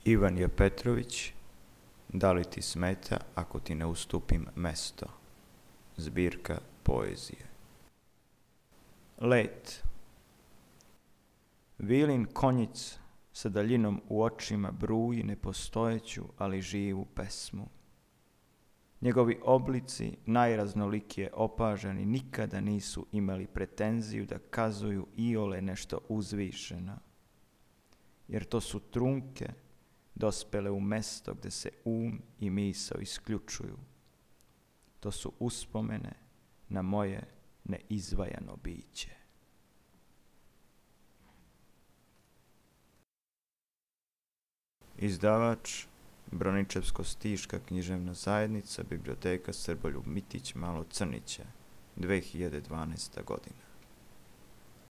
Ivan je Petrović, da li ti smeta ako ti ne ustupim mesto? Zbirka poezije. Let. Vilin konjic sa daljinom u očima bruji nepostojeću, ali živu pesmu. Njegovi oblici, najraznolikije opaženi, nikada nisu imali pretenziju da kazuju iole nešto uzvišeno, jer to su trunke dospele u mesto gde se i misao isključuju. To su uspomene na moje neizvajano biće. Izdavač Broničevsko-stiška književna zajednica, Biblioteka Srboljub Mitić Malo Crnića, 2012. godina.